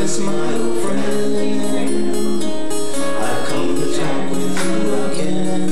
Silence, my old friend, I've come to talk with you again,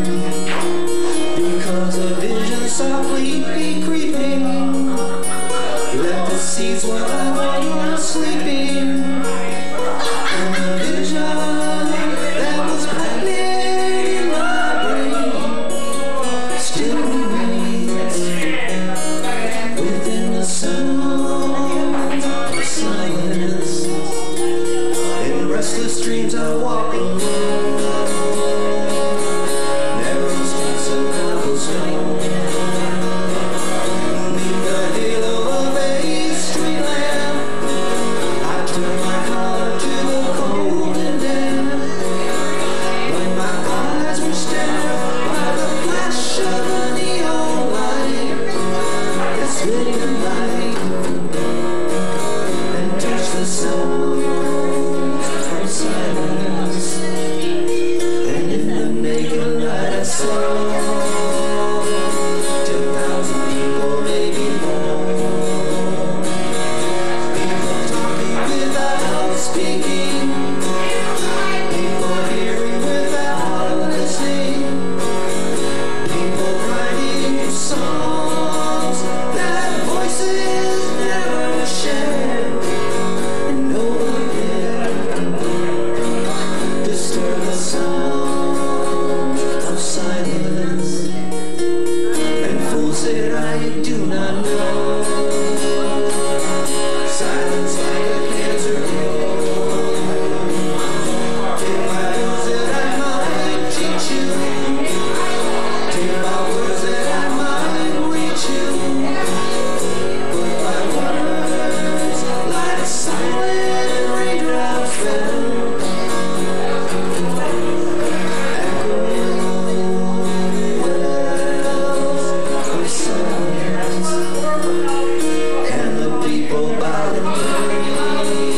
because a vision softly be creeping, left the seeds while I was sleeping, and the vision that was planted in my brain still remains within the sound of silence. In restless dreams I walk alone, narrow streets of cobblestone, beneath the halo of a street lamp. I turn my collar to the cold and damp, when my eyes were stared by the flash of a neon light that slid in the night and touched the sound of silence. And in the naked light I saw 10,000 people, maybe more, people talking without speaking, people hearing without listening, people writing songs that voices never shared, and no one dared disturb the sound of silence. And fools said, I do not know, silence like a cancer cure. Take my words that I might teach you, take my words that I might reach you, but my words like silent raindrops fell, echoing wells of silence. And the people by the way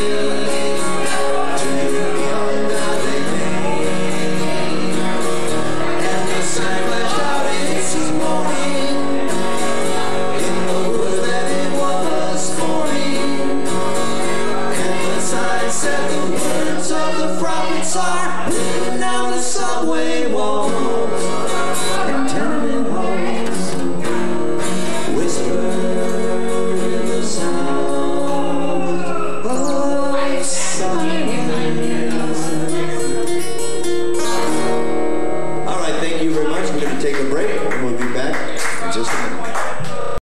to beyond God they made, and the sign flashed out its morning in the wood that it was forming, and the sign said the words of the prophets are written down the subway walls and tenement halls.